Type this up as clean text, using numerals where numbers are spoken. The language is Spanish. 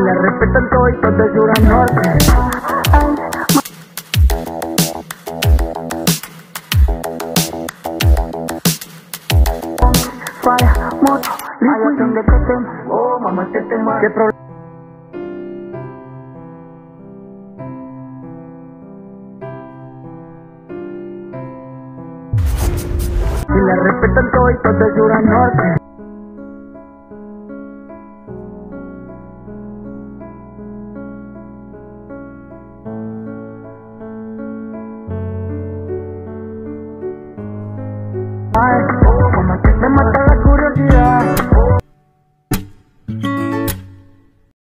le respetan todo y todo de sur a norte. Falla, moto, liquid, donde te tem. Oh, mamá, te tema. ¿Qué problema? Y le respetan todo y todo de sur a norte.